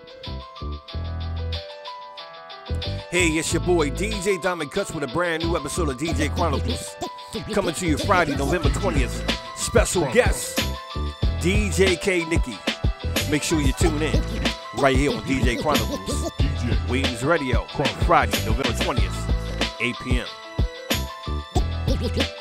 Hey, it's your boy DJ Diamond Cuts with a brand new episode of DJ Chronicles. Coming to you Friday, November 20th. Special guest, DJ K. Nicky. Make sure you tune in right here on DJ Chronicles. Wings Radio, Friday, November 20th, 8 p.m.